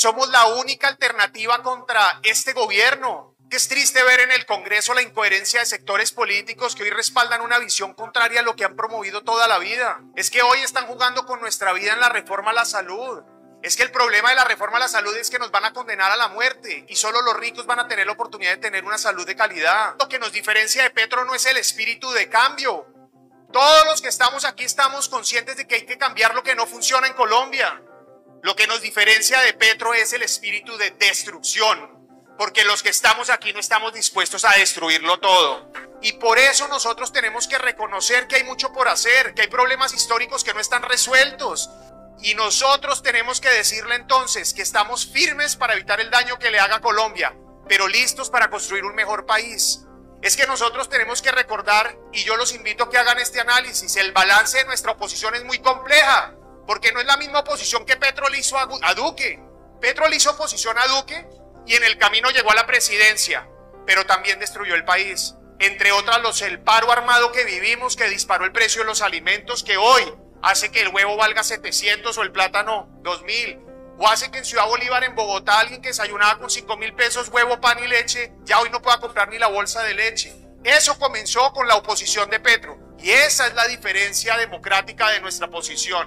Somos la única alternativa contra este gobierno. Es triste ver en el Congreso la incoherencia de sectores políticos que hoy respaldan una visión contraria a lo que han promovido toda la vida. Es que hoy están jugando con nuestra vida en la reforma a la salud. Es que el problema de la reforma a la salud es que nos van a condenar a la muerte y solo los ricos van a tener la oportunidad de tener una salud de calidad. Lo que nos diferencia de Petro no es el espíritu de cambio. Todos los que estamos aquí estamos conscientes de que hay que cambiar lo que no funciona en Colombia. Lo que nos diferencia de Petro es el espíritu de destrucción, porque los que estamos aquí no estamos dispuestos a destruirlo todo. Y por eso nosotros tenemos que reconocer que hay mucho por hacer, que hay problemas históricos que no están resueltos. Y nosotros tenemos que decirle entonces que estamos firmes para evitar el daño que le haga a Colombia, pero listos para construir un mejor país. Es que nosotros tenemos que recordar, y yo los invito a que hagan este análisis, el balance de nuestra oposición es muy compleja, porque no es la misma oposición que Petro le hizo a Duque. Petro le hizo oposición a Duque y en el camino llegó a la presidencia, pero también destruyó el país. Entre otras, el paro armado que vivimos, que disparó el precio de los alimentos, que hoy hace que el huevo valga 700 o el plátano 2000, o hace que en Ciudad Bolívar, en Bogotá, alguien que desayunaba con 5.000 pesos huevo, pan y leche, ya hoy no pueda comprar ni la bolsa de leche. Eso comenzó con la oposición de Petro, y esa es la diferencia democrática de nuestra posición.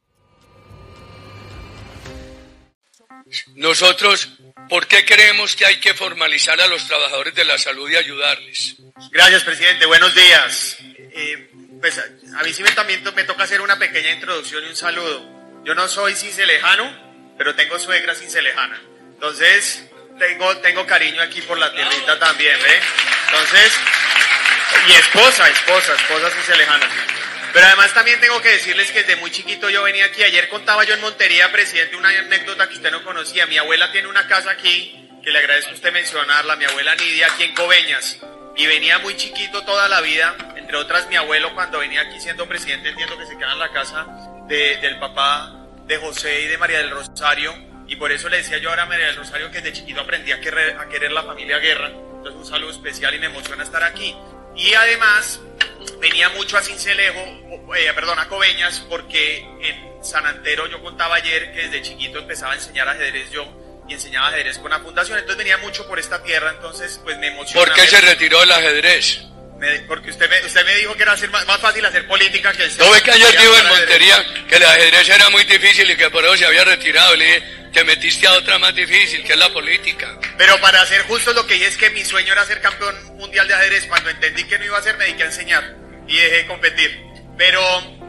Nosotros, ¿por qué creemos que hay que formalizar a los trabajadores de la salud y ayudarles? Gracias, presidente. Buenos días. Pues a mí sí también me toca hacer una pequeña introducción y un saludo. Yo no soy cincelejano, pero tengo suegra cincelejana. Entonces, tengo cariño aquí por la tierrita también, ¿ve? Entonces, y esposa cincelejana. Pero además también tengo que decirles que desde muy chiquito yo venía aquí. Ayer contaba yo en Montería, presidente, una anécdota que usted no conocía. Mi abuela tiene una casa aquí, que le agradezco a usted mencionarla, mi abuela Nidia, aquí en Coveñas. Y venía muy chiquito toda la vida, entre otras mi abuelo cuando venía aquí siendo presidente, entiendo que se queda en la casa del papá de José y de María del Rosario, y por eso le decía yo ahora a María del Rosario que desde chiquito aprendí a querer la familia Guerra. Entonces un saludo especial y me emociona estar aquí. Y además venía mucho a a Coveñas, porque en San Antero yo contaba ayer que desde chiquito empezaba a enseñar ajedrez yo, y enseñaba ajedrez con la fundación, entonces venía mucho por esta tierra, entonces pues me emociona. ¿Por qué se retiró del ajedrez? Porque usted me dijo que era más fácil hacer política que el... ¿No ve que ayer dijo en Montería que el ajedrez era muy difícil y que por eso se había retirado? Le dije, te metiste a otra más difícil, que es la política. Pero para ser justo, lo que dije es que mi sueño era ser campeón mundial de ajedrez. Cuando entendí que no iba a ser, me dediqué a enseñar y dejé de competir. Pero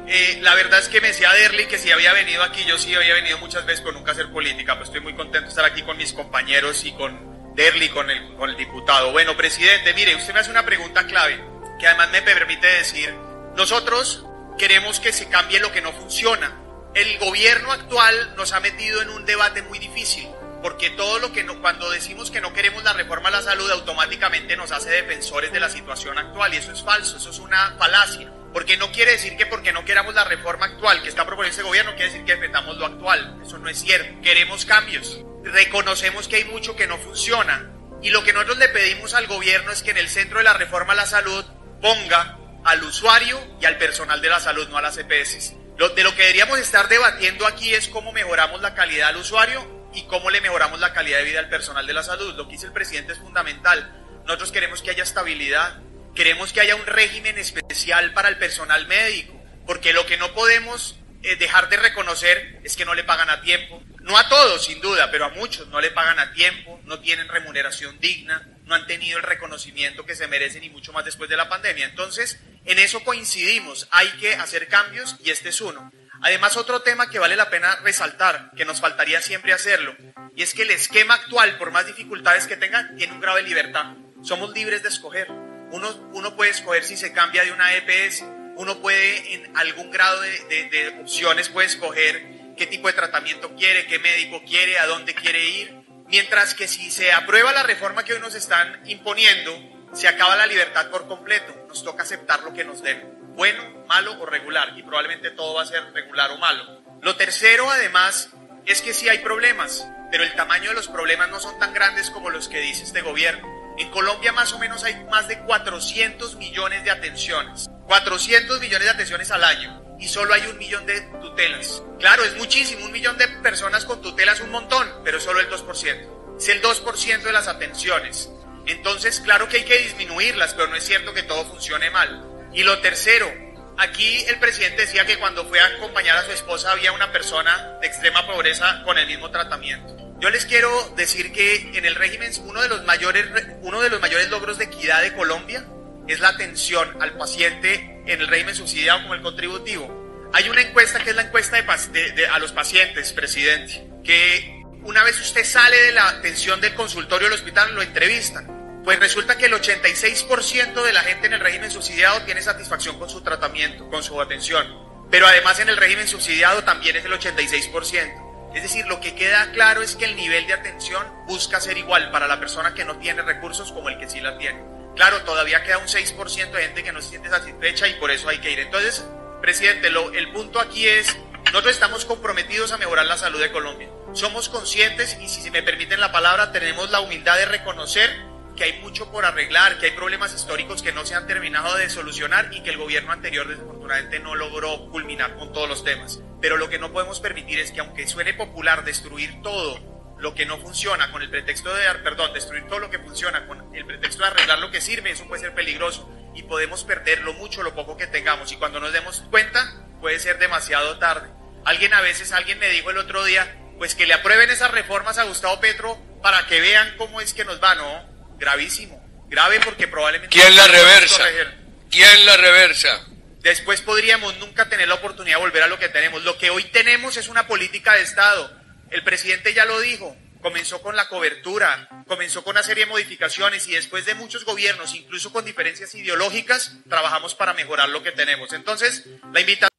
la verdad es que me decía Derly que si había venido aquí, yo sí había venido muchas veces, pero nunca hacer política. Pues estoy muy contento de estar aquí con mis compañeros y con Derly, con el diputado. Bueno, presidente, mire, usted me hace una pregunta clave, que además me permite decir, nosotros queremos que se cambie lo que no funciona. El gobierno actual nos ha metido en un debate muy difícil, porque todo lo que cuando decimos que no queremos la reforma a la salud, automáticamente nos hace defensores de la situación actual, y eso es falso, eso es una falacia, porque no quiere decir que porque no queramos la reforma actual que está proponiendo ese gobierno, quiere decir que defendamos lo actual. Eso no es cierto. Queremos cambios, reconocemos que hay mucho que no funciona, y lo que nosotros le pedimos al gobierno es que en el centro de la reforma a la salud ponga al usuario y al personal de la salud, no a las EPS. De lo que deberíamos estar debatiendo aquí es cómo mejoramos la calidad al usuario y cómo le mejoramos la calidad de vida al personal de la salud. Lo que dice el presidente es fundamental. Nosotros queremos que haya estabilidad, queremos que haya un régimen especial para el personal médico, porque lo que no podemos dejar de reconocer es que no le pagan a tiempo. No a todos, sin duda, pero a muchos no le pagan a tiempo, no tienen remuneración digna, no han tenido el reconocimiento que se merecen, y mucho más después de la pandemia. Entonces, en eso coincidimos, hay que hacer cambios y este es uno. Además, otro tema que vale la pena resaltar, que nos faltaría siempre hacerlo, y es que el esquema actual, por más dificultades que tenga, tiene un grado de libertad. Somos libres de escoger. Uno puede escoger si se cambia de una EPS, uno puede en algún grado de opciones puede escoger qué tipo de tratamiento quiere, qué médico quiere, a dónde quiere ir, mientras que si se aprueba la reforma que hoy nos están imponiendo, se acaba la libertad por completo, nos toca aceptar lo que nos den, bueno, malo o regular, y probablemente todo va a ser regular o malo. Lo tercero, además, es que sí hay problemas, pero el tamaño de los problemas no son tan grandes como los que dice este gobierno. En Colombia más o menos hay más de 400 millones de atenciones, 400 millones de atenciones al año. y solo hay 1 millón de tutelas. Claro, es muchísimo, 1 millón de personas con tutela es un montón, pero solo el 2%. Es el 2% de las atenciones. Entonces, claro que hay que disminuirlas, pero no es cierto que todo funcione mal. Y lo tercero, aquí el presidente decía que cuando fue a acompañar a su esposa había una persona de extrema pobreza con el mismo tratamiento. Yo les quiero decir que en el régimen uno de los mayores logros de equidad de Colombia es la atención al paciente en el régimen subsidiado como el contributivo. Hay una encuesta que es la encuesta a los pacientes, presidente, que una vez usted sale de la atención del consultorio del hospital lo entrevistan. Pues resulta que el 86% de la gente en el régimen subsidiado tiene satisfacción con su tratamiento, con su atención. Pero además en el régimen subsidiado también es el 86%. Es decir, lo que queda claro es que el nivel de atención busca ser igual para la persona que no tiene recursos como el que sí la tiene. Claro, todavía queda un 6% de gente que no se siente satisfecha y por eso hay que ir. Entonces, presidente, el punto aquí es, nosotros estamos comprometidos a mejorar la salud de Colombia. Somos conscientes y si me permiten la palabra, tenemos la humildad de reconocer que hay mucho por arreglar, que hay problemas históricos que no se han terminado de solucionar y que el gobierno anterior desafortunadamente no logró culminar con todos los temas. Pero lo que no podemos permitir es que aunque suene popular destruir todo lo que no funciona con el pretexto de destruir todo lo que funciona con el pretexto de arreglar lo que sirve, eso puede ser peligroso y podemos perder lo mucho o lo poco que tengamos y cuando nos demos cuenta puede ser demasiado tarde. Alguien me dijo el otro día, pues que le aprueben esas reformas a Gustavo Petro para que vean cómo es que nos va, ¿no? Gravísimo, grave porque probablemente... ¿Quién la reversa? ¿Quién la reversa? Después podríamos nunca tener la oportunidad de volver a lo que tenemos. Lo que hoy tenemos es una política de Estado. El presidente ya lo dijo, comenzó con la cobertura, comenzó con una serie de modificaciones y después de muchos gobiernos, incluso con diferencias ideológicas, trabajamos para mejorar lo que tenemos. Entonces, la invitación...